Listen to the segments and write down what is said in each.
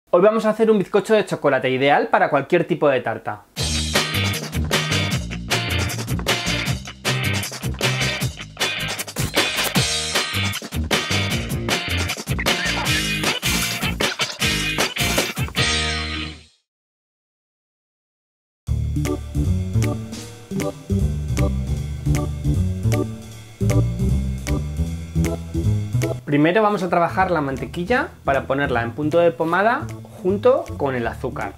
Hoy vamos a hacer un bizcocho de chocolate ideal para cualquier tipo de tarta. Primero vamos a trabajar la mantequilla para ponerla en punto de pomada junto con el azúcar.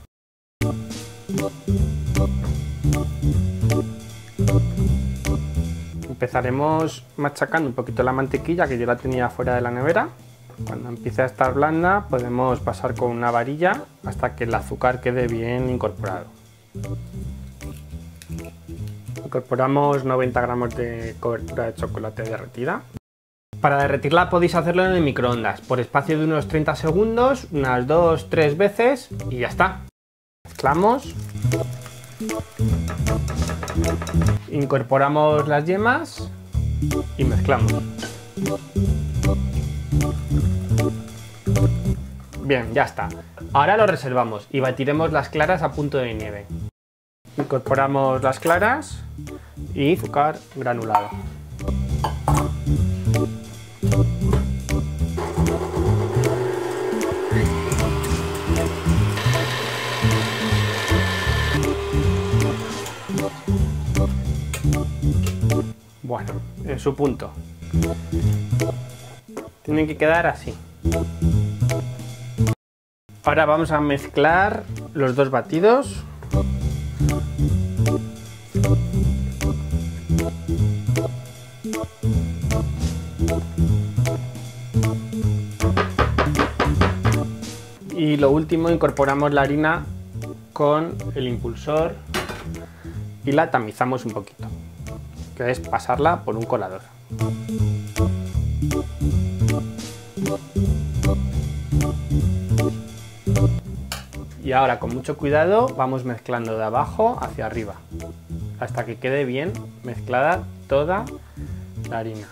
Empezaremos machacando un poquito la mantequilla, que yo la tenía fuera de la nevera. Cuando empiece a estar blanda podemos pasar con una varilla hasta que el azúcar quede bien incorporado. Incorporamos 90 gramos de cobertura de chocolate derretida. Para derretirla podéis hacerlo en el microondas, por espacio de unos 30 segundos, unas 2-3 veces y ya está. Mezclamos. Incorporamos las yemas y mezclamos. Bien, ya está. Ahora lo reservamos y batiremos las claras a punto de nieve. Incorporamos las claras y azúcar granulado. Bueno, en su punto. Tienen que quedar así. Ahora vamos a mezclar los dos batidos. Y lo último, incorporamos la harina con el impulsor y la tamizamos un poquito, que es pasarla por un colador. Y ahora con mucho cuidado vamos mezclando de abajo hacia arriba hasta que quede bien mezclada toda la harina.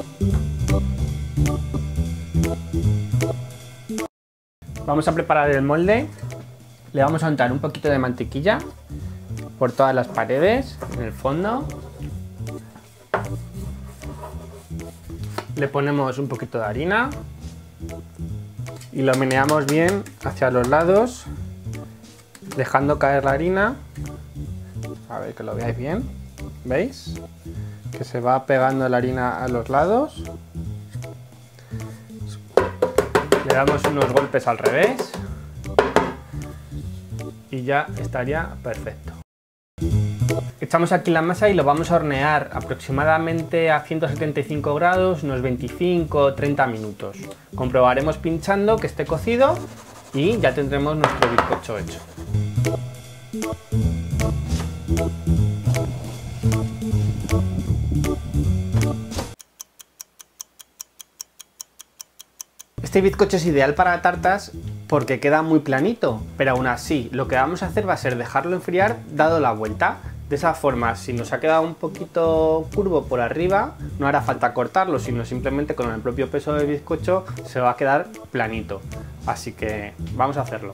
Vamos a preparar el molde. Le vamos a untar un poquito de mantequilla por todas las paredes, en el fondo. Le ponemos un poquito de harina y lo meneamos bien hacia los lados, dejando caer la harina. A ver que lo veáis bien. ¿Veis? Que se va pegando la harina a los lados. Le damos unos golpes al revés y ya estaría perfecto. Echamos aquí la masa y lo vamos a hornear aproximadamente a 175 grados, unos 25-30 minutos. Comprobaremos pinchando que esté cocido y ya tendremos nuestro bizcocho hecho. Este bizcocho es ideal para tartas porque queda muy planito, pero aún así lo que vamos a hacer va a ser dejarlo enfriar dado la vuelta. De esa forma, si nos ha quedado un poquito curvo por arriba, no hará falta cortarlo, sino simplemente con el propio peso del bizcocho se va a quedar planito. Así que vamos a hacerlo.